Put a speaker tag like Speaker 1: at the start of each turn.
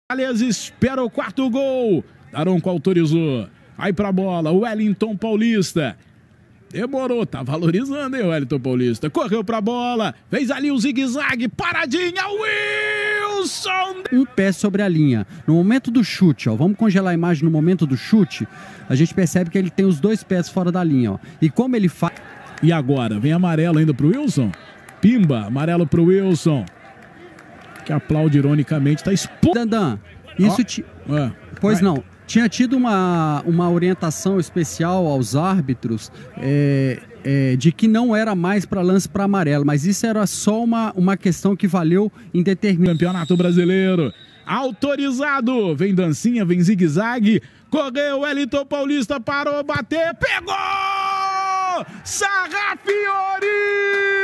Speaker 1: Aliás, espera o quarto gol. Daronco autorizou. Aí pra bola, Wellington Paulista. Demorou, tá valorizando, hein, Wellington Paulista. Correu pra bola, fez ali o zigue-zague, paradinha, Wilson!
Speaker 2: Um pé sobre a linha. No momento do chute, ó, vamos congelar a imagem no momento do chute, a gente percebe que ele tem os dois pés fora da linha, ó. E como ele faz...
Speaker 1: E agora, vem amarelo ainda pro Wilson? Pimba, amarelo pro Wilson. Que aplaude ironicamente, tá exposto.
Speaker 2: Dandan, isso... Pois não. Tinha tido uma orientação especial aos árbitros de que não era mais para lance para amarelo, mas isso era só uma questão que valeu em determinado...
Speaker 1: Campeonato Brasileiro, autorizado, vem dancinha, vem zigue-zague, correu, Wellington Paulista parou, bateu, pegou! Sarrafiori!